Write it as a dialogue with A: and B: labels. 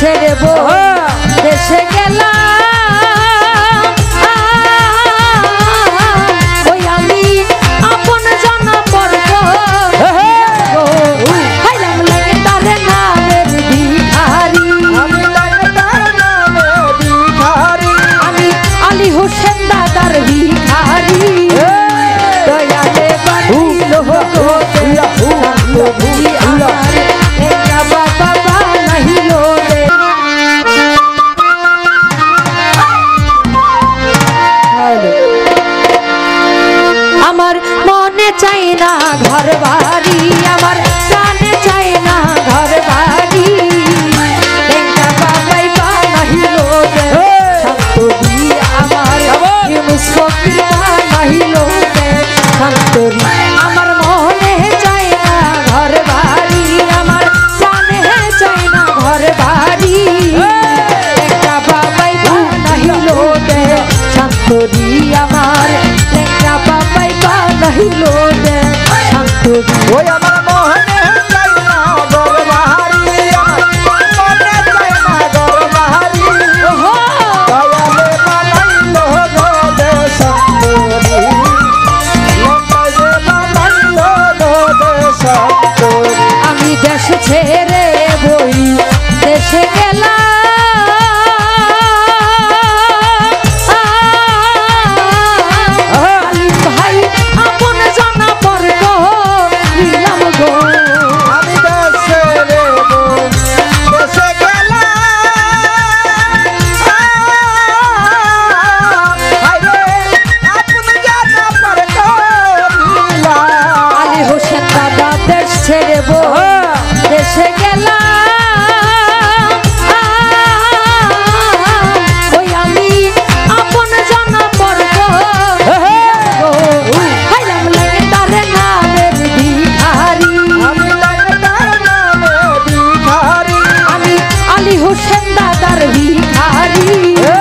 A: ছেড়ে দেশে গেলাম ওই আমি আপন জানা পর্ব খাইলাম লাগে তার নামের ভিখারি আমি আলী হোসেন দাদার ভিখারি দয়ালে বানাইলো গো আমার একা বাবা বানাইলো রে আমার মনে চাই না ঘর বাড়ি আমার প্রাণে চাই না ঘর বাড়ি একা বাবাই বানাইলো রে শান্তরি আমার মুসফির বানাইলো রে শান্তরি আমার মনে চাই না ঘর বাড়ি আমার প্রাণে চাই না ঘর বাড়ি একা বাবাই বানাইলো রে শান্তরি আমার একা বাবাই বানাইলো রে শান্তরি
B: ওই আমার মোহনে চাই না ঘর বাড়ি আমার মনে চাই না ঘর বাড়ি দয়ালে বানাইলো গো দেশ শান্তরি লম্বাজে বানাইলো গো দেশ শান্তরি
A: আমি দেশ ছেড়ে বই দেশে গেলাম আলিম ভাই আপন জানা পর্ব নিলাম গো
B: আমি দেশে রেব দেশে গেলাম হায়রে আপন জানা পর করিলা
A: আলী হোসেন দাদা দেশ ছেড়ে বই দেশে গেলাম ওই আমি আপন জানা পর্ব খাইলাম লাগে তার নামের ভিখারি
B: আমি তার নামে ভিখারি
A: আমি আলী হোসেন দাদার ভিখারি